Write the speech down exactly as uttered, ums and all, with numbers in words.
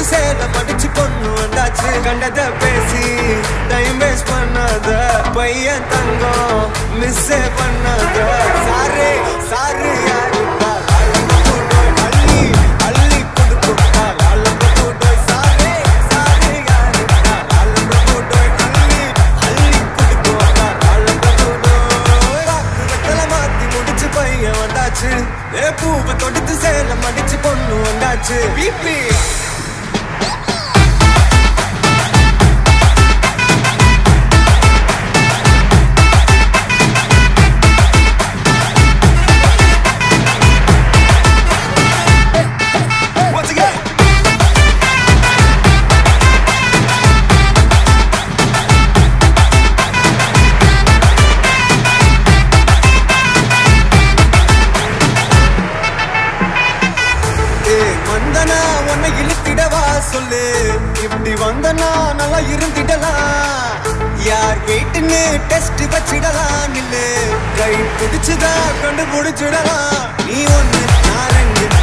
தொடுத்து சேல படிச்சு பொண்ணு வந்தாச்சு கண்டத பேசி டைம் வேஸ்ட் பண்ணாத பையன் தங்கம் மிஸ் பண்ணாத சாரே சாரு யாருப்பா அள்ளி அள்ளி கொடுத்துப்பா அள்ளி போட்டு சாரே சாரு யாருப்பா அள்ளி போட்டு அள்ளி அள்ளி கொடுத்துப்பா அள்ளி போட்டு காக்குல மாத்தி முடிச்சு பையன் வந்தாச்சு ஏ பூவை தொடுத்து சேல மடிச்சு பொண்ணு வந்தாச்சு பிபி சொல்லு இப்படி வந்தனா நல்லா இருந்திடலாம் யார் வெயிட்னு டெஸ்ட் வச்சிடலாம் இல்ல கை பிடிச்சுதான் கண்டுபிடிச்சிடலாம் நீ ஒண்ணு நான் ரெண்டு